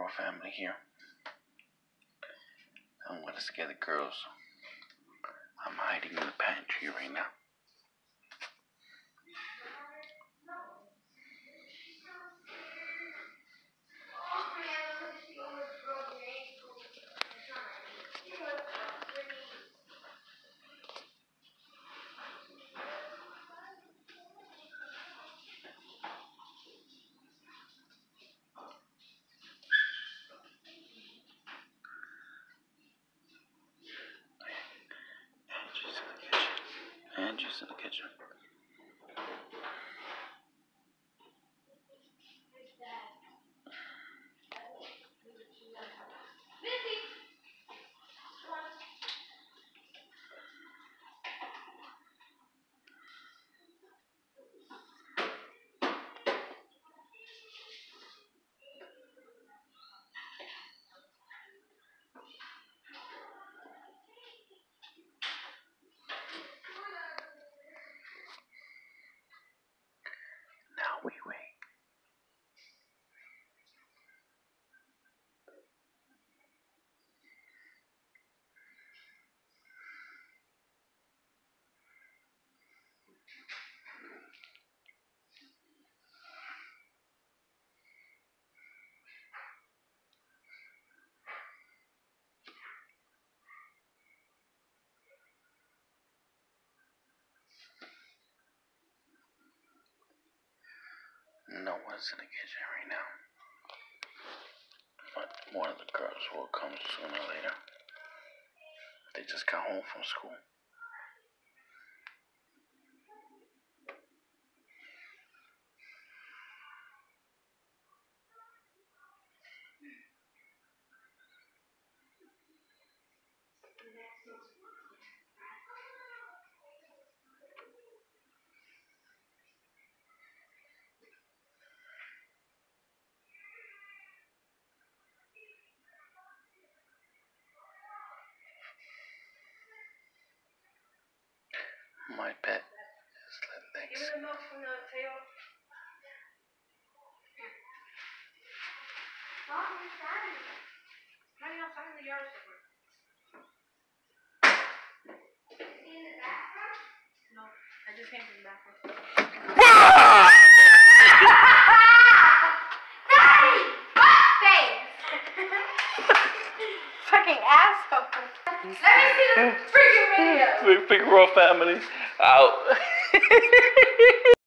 Figueroa family here. I'm gonna scare the girls. I'm hiding in the pantry right now. Angie's in the kitchen. Now we wait. No one's in the kitchen right now. But one of the girls will come sooner or later. They just got home from school. My pet is Legs. Give me the milk from the table. Mom, where's Daddy? Daddy outside in the yard somewhere. Is he in the bathroom? No, I just came from the bathroom. Daddy! Fuck face! Fucking asshole. Let me see the freaking video. Figueroa family out.